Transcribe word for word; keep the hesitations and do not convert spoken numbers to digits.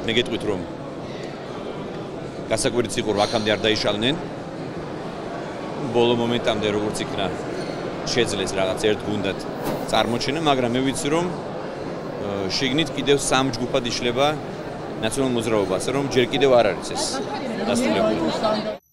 მე გეტყვით რომ გასაკვირიც იყო რომ აქამდე არ დაიშალნენ. ბოლო მომენტამდე როგორც იქნა შეძლეს რაღაც ერთ გუნდად წარმოჩენა, მაგრამ მე ვიცი რომ შიგნით კიდევ სამ ჯგუფად იშლება ნაციონალურ მოძრაობას, რომ ჯერ კიდევ არ არის ეს დასრულებული.